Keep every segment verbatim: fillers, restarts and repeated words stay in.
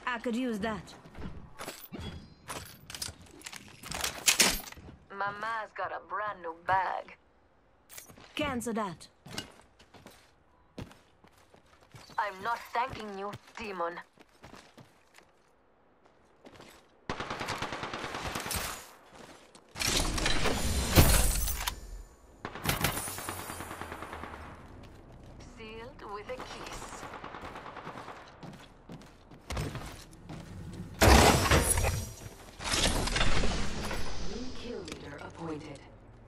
I could use that. Mama's got a brand new bag. Cancel that. I'm not thanking you, demon. Sealed with a kiss. New kill leader appointed.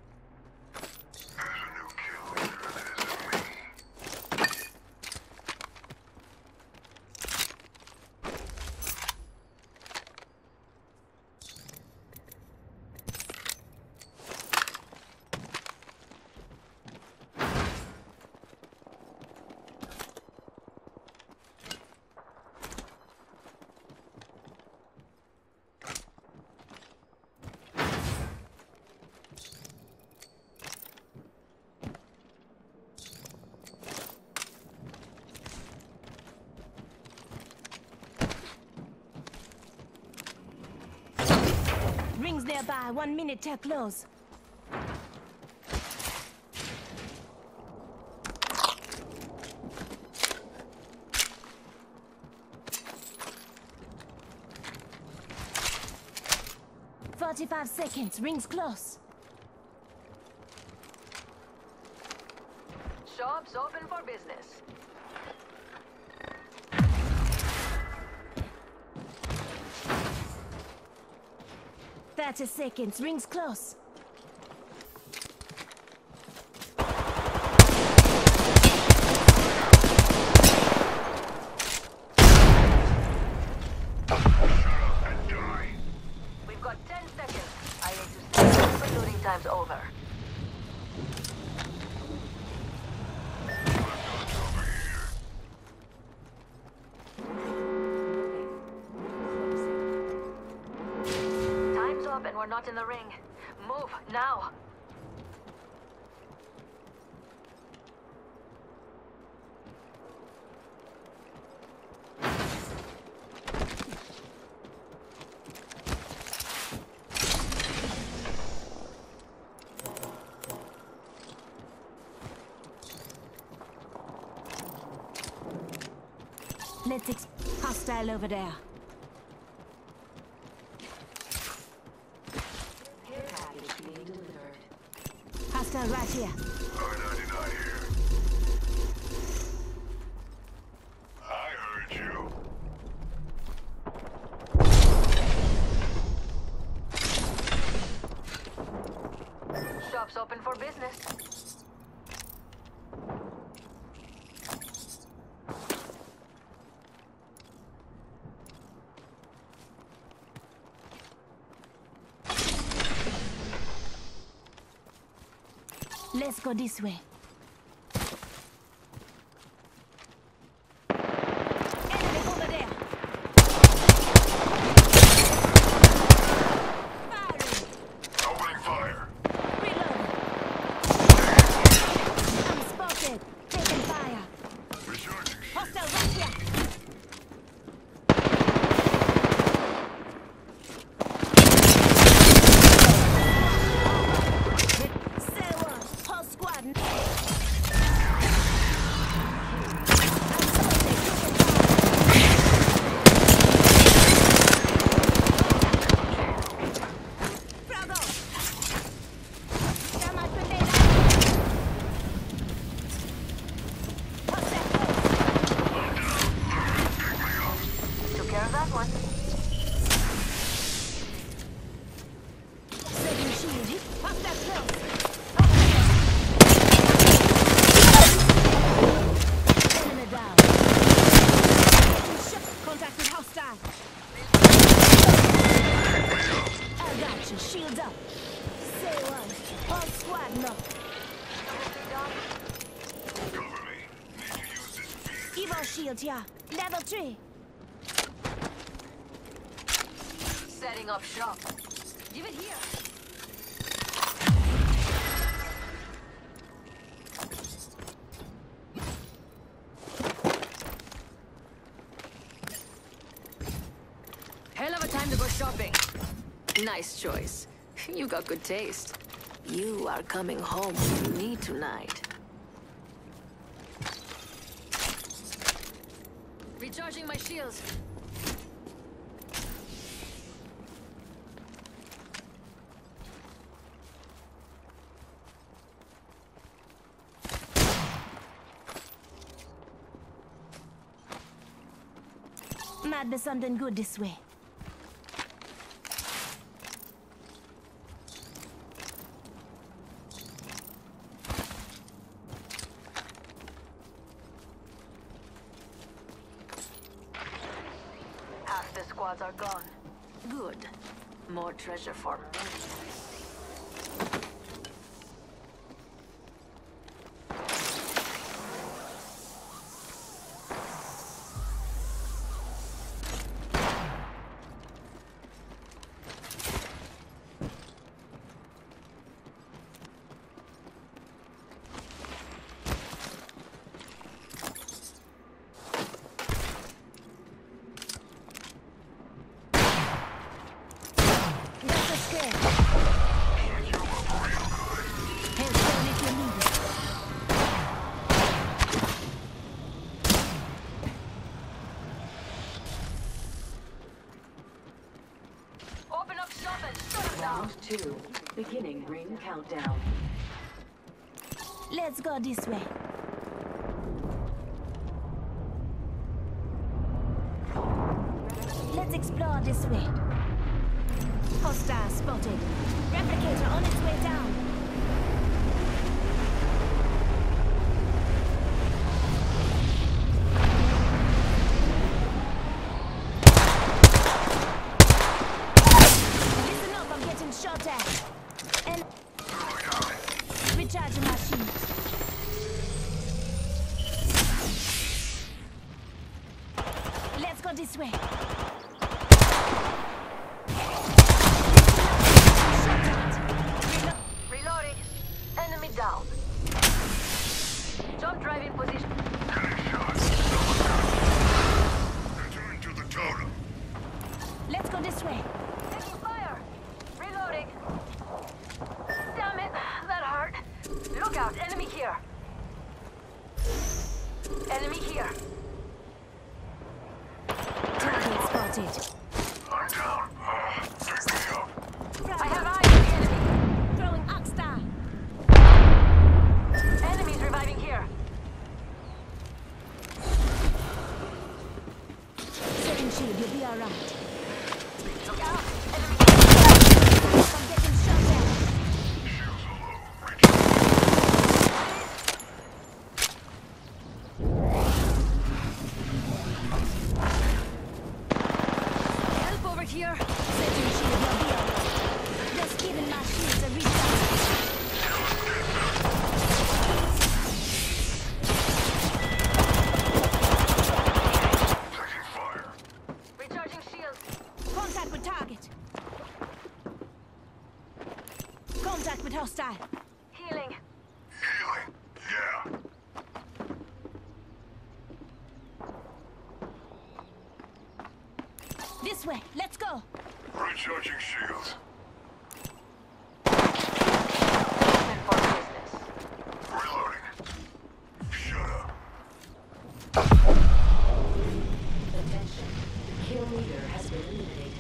Rings nearby, one minute till close. Forty-five seconds, rings close. Shops open for business. Thirty seconds, rings close. We've got ten seconds. I need to stop, but loading time's over. Time's up and we're not in the ring. Move, now! Let's ex- hostile over there. Care package being delivered. Hostile right here. R ninety-nine here. I heard you. Shops open for business. Let's go this way. Enemy over there. Firing. Opening fire. Reload. I'm spotted. Taking fire. Recharging. Hostile right here. Say what? Whole squad. I'm spotted. Taking fire. Bravo. Thermite grenade out. Hostile close. Took care of that one. Second shield hit. Hostile close. Enemy down. Shot. Contact with hostile. I got you. Shield up. Say one. All squad knock. Cover me. Need to use this beam. Evo shield here. Level three. Setting up shop. Give it here. shopping. Nice choice. You got good taste. You are coming home with me tonight. Recharging my shields. Might be something good this way. Half the squads are gone. Good. More treasure for me. That's a scare. Hands down if you need it. Open up shop and shut them down. Round two, beginning ring countdown. Let's go this way. Let's explore this way. Hostile spotted. Replicator on its way down. Listen up, I'm getting shot at. And recharging my shields. Let's go this way. Reloading. Enemy down. Jump drive in position. Getting shot. Return to the totem. Let's go this way. Taking fire. Reloading. Damn it. That hurt. Look out. Enemy here. Enemy here. Target spotted. I'm down. Uh, pick me up. I have eyes on the enemy. Throwing Oxstar. Enemies reviving here. Setting shield, you'll be alright. Look out. Enemy. I'm getting shot at. Shields are low. Recharge. Help over here. Setting shield, you'll be alright. Just giving my shields a recharge. Taking fire. Recharging shields. Contact with target. Contact with hostile. Healing. Healing. Yeah. This way, let's go. Recharging shields. Open for business. Reloading. Shut up. Attention, the kill leader has been eliminated.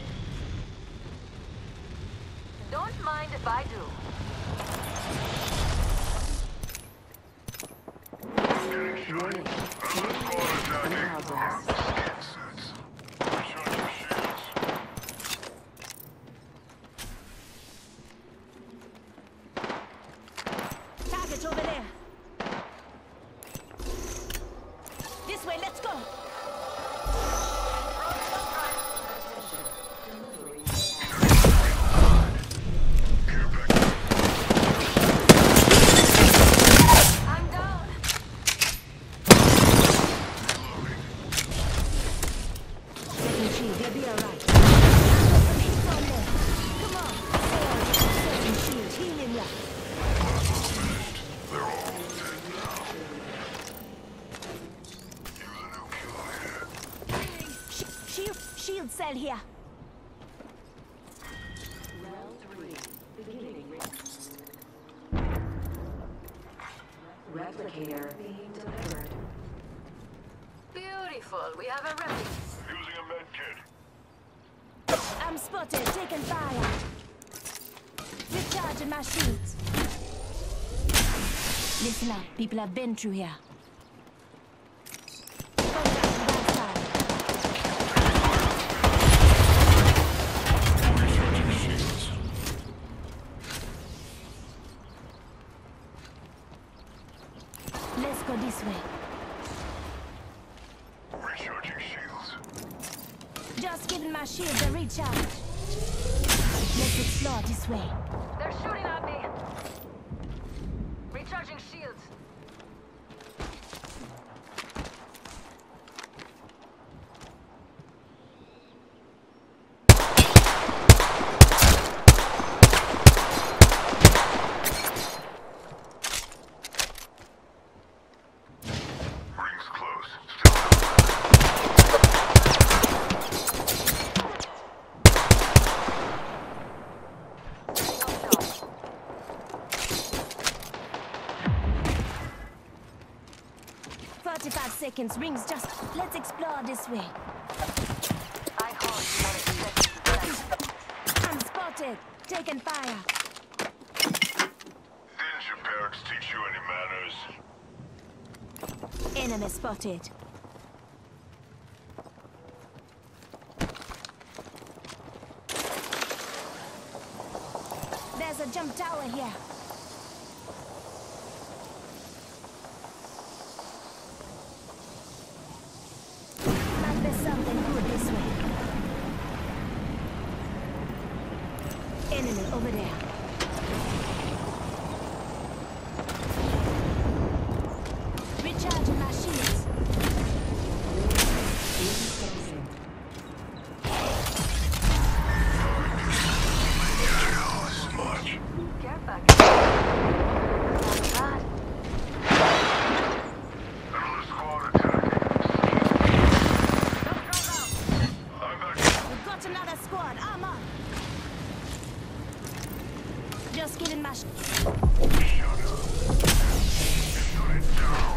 Don't mind if I do. Getting shot. Warning, Another squad attacking. in progress. Skin sets. Recharging shields. Target over there. This way, let's go. Care package. I'm down. Reloading. Setting shield, you'll be alright. Some hits on there. Come on. Setting shield, healing ya. They're all dead now. Use a new kill here. Sh shield, shield cell here. Replicator being delivered. Beautiful. We have a ready. Using a med kit. I'm spotted, taking fire. Recharging my shields. Listen up, people have been through here. Contact on that side. Recharging shields. Let's go this way. Recharging shields. Just giving my shields a recharge. Let's explore this way. They're shooting at me. Recharging shields. Rings close. Still forty-five seconds, rings just. Let's explore this way. I hold you not expecting that. I'm spotted, taking fire. Didn't your parents teach you any manners? Enemy spotted. There's a jump tower here. Might be something good this way. Enemy over there. Recharging my shields. Increasing. Much. Get back. Not Another squad attacking. Don't drive out. I'm back. We've got another squad. I'm on. Just getting my sh Shut up. Shut it down.